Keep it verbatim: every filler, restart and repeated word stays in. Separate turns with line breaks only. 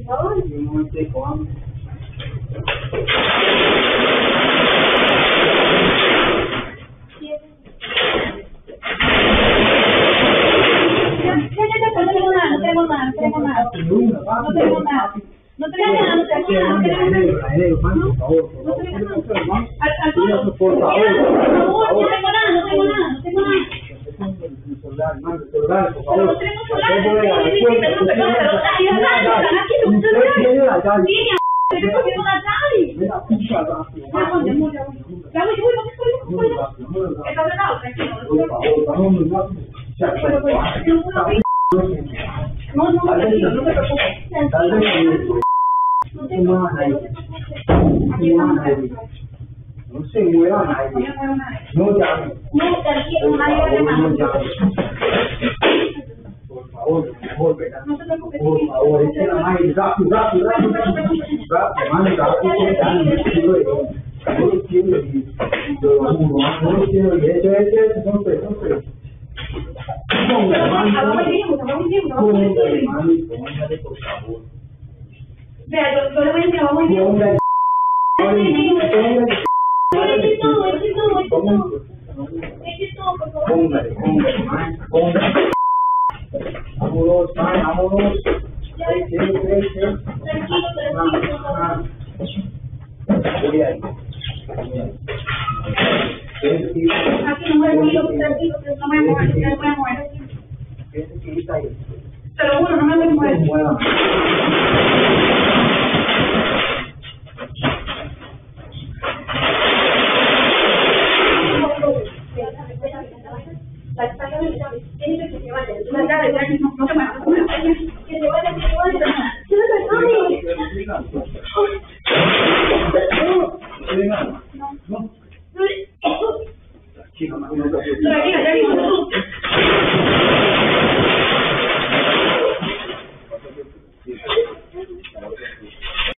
favor.
No estoy con.
No tengo nada, no tengo nada, no tengo nada. No tengo nada. No tengo nada, no tengo nada.
Por favor,
No tengo nada. Arturo,
por favor,
no tengo nada, no tengo nada, no tengo nada.
el celular, mande el celular, por
Pero
favor.
no tenemos celular, sí, sí, sí, pero no, pero no, pero ahí están aquí los
Usted tiene la
celulares.
llave.
Sí, mi amor, pero yo tengo la llave.
Mira, pucha, rápido.
Ya voy, ya voy, ya voy. Ya voy, ya voy, ya voy,
Muy
ya voy.
rápido, muy rápido.
Está cerrado, tranquilo.
Por favor, vamos muy rápido. Ya,
Pero, pues, no puedo abrir. No, no, tranquilo, no te preocupes.
Tal vez
No te preocupes. Aquí estamos tranquilos.
no se mueva
No
nadie.
me muevo nada.
No llame.
No, tranquilo,
Por
nadie va a
favor,
llamar.
no llame. Por favor, mejor, ¿verdad?
No te preocupes.
Por favor, echen la mano y rápido, rápido, rápido. Rápido, mano, rápido, ya, no quiero ir. No quiero ir. No quiero ir. Eso, eso, eso, no sé, no sé. Ponga, mano.
Hagamos el tiempo, hagamos el tiempo, hagamos el
Póngale,
tiempo.
mano, y póngale, por favor.
Vea, yo, yo le voy a decir, vamos a ir.
Póngale. Póngale.
Eche todo, eche todo, eche todo.
Póngale.
Eche todo, por favor.
Póngale, póngale, man, póngale. Vámonos, man, vámonos. Ay, sí, sí, sí.
Tranquilo, tranquilo, por favor.
Voy ahí. Voy ahí. Ese que
Aquí no me voy a mover, tranquilo, no me voy a mover, no me voy a mover.
ese que está ahí.
Te lo juro, no me voy a
No se
mover.
mueva.
Tiene que se vaya, la llave, ya no no se mueva, no se mueva. Que se vaya, que se vaya. ¡Se lo
Venga. No.
No.
Chica, más no te
Tranquila, ya digo, no.